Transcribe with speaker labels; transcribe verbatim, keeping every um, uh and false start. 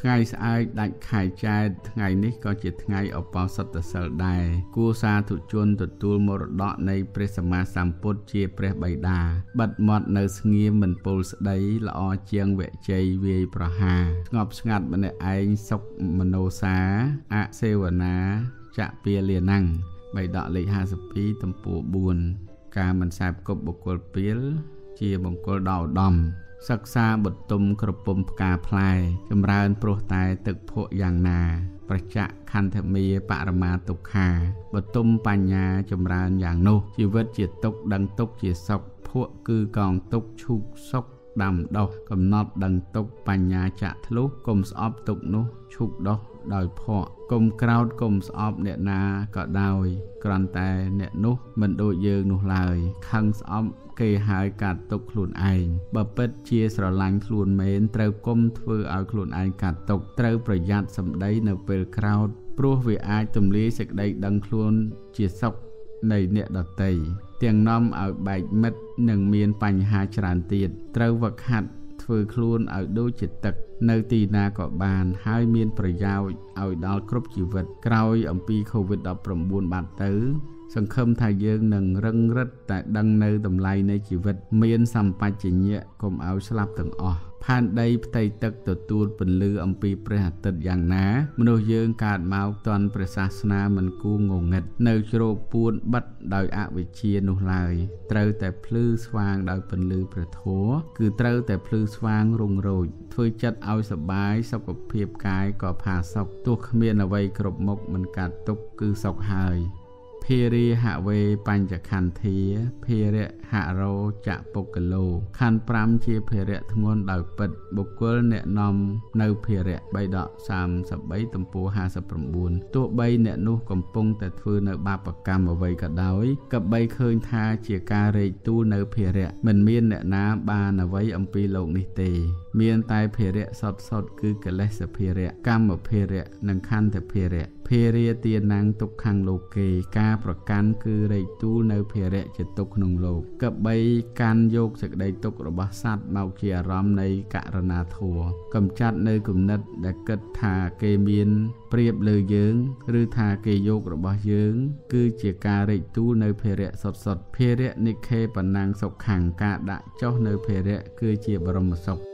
Speaker 1: ngày ai đại khai trai ngày ní có chỉ ngày ở bao sát tờ sở đài cua sa thủ chuôn tụt tuôn mô đọ này presama samput chia pre bày đà bật mọt nơi nghiêm mình pol đấy là o chiang vệ chay về praha ngọc ngặt bên này anh sọc manosa a sevana chạ pia liền năng bày đọ lấy hai sập pi tầmปูbuồn ca mình sạp cột bọc cột piel chia bọc cột đào đầm sắc xa bật tumกระปมกาพลายจำเริญโปรตายตึกโพอย่างนาประจักษ์คันธมีปรมาตุขาบทตุมปัญญาจำเริญอย่างโนชีวิตจิตตกดังตกจิตศกพวกคือกองตกชุกศกดำดอกกำนอบดังตกปัญญาจะทะลุกลมสอบตกนุชุกดอกโดยพอกลมกราวกลมสอบเนนาก็ดาวกรันแต่เนนุมันโดยยืนนุลายขังสอบเกยหายกัดตกขลุ่นไอบะเปิดเชียสระลังขลุ่นเมนเตาก้มធ្វើเอาขลุ่นไอกัดตกเตาประหยัดสำได้ในเปลคราวปลัววิอาจตุมลีสักได้ดังขลุ่นเชียศกในเนดอตีเตียงน้อมเอาใบเม็ดหนึ่งเมียนปัญหาจรานตีดเตาวักหัดធ្វើខ្លួនឲ្យដូចជាទឹកនៅទីណាក៏បានហើយមានប្រយោជន៍ឲ្យដល់គ្រប់ជីវិតក្រោយអំពី កូវីដ ដប់ប្រាំបួន បាត់ទៅសង្ឃឹមថាយើងនឹងរឹងរិតតែដឹងនៅតម្លៃនៃជីវិតមានសម្បជញ្ញៈកុំឲ្យស្លាប់ទាំងអស់ផែនដីផ្ទៃទឹកទទួលពន្លឺអំពីព្រះអាទិត្យយ៉ាងណាមនុស្សយើងកើតមកទាន់ព្រះសាសនាមិនគួងងឹតនៅជ្រោកពួនបិទដោយអវិជ្ជានោះឡើយត្រូវតែភ្លឺស្វាងដោយពន្លឺព្រះធម៌គឺត្រូវតែភ្លឺស្វាងរុងរោចធ្វើចិត្តឲ្យសប្បាយសុខភាពកាយក៏ផាសុខទោះគ្មានអ្វីគ្រប់មុខមិនកាត់ទុកគឺសុខហើយភារិហវេបញ្ចខន្ធាភារៈហរោចពុគឡូខណ្ឌប្រាំជាភារៈធ្ងន់ដោយពិតបុគ្គលអ្នកនាំនៅភារៈបៃដកសាមសិបបីទំព័រห้าสิบเก้าទោះបីអ្នកនោះកំពុងតែធ្វើនៅបាបកម្មអ្វីក៏ដោយក៏បីឃើញថាជាការរែកទូលនៅភារៈមិនមានអ្នកណាបានអ្វីអំពីលោកនេះទេមានតែភារៈសតសតគឺកិលេសភារៈកម្មភារៈនិងខន្ធភារៈភារិយានាងទុក្ខំលោកេការប្រកាន់គឺរែកទូលនៅភារៈជាទុក្ខក្នុងលោកកបីកាន់យកសេចក្តីទុក្ខរបស់សត្វមកជាអារម្មណ៍នៃករណាធម៌កំចាត់នៅគំនិតដែលគិតថាគេមានប្រៀបលើយើងឬថាគេយករបស់យើងគឺជាការរែកទូលនៅភារៈសុតសុតភារៈនិខេបណាំងសុខខាងការដាក់ចុះនៅភារៈគឺជាបរមសុខ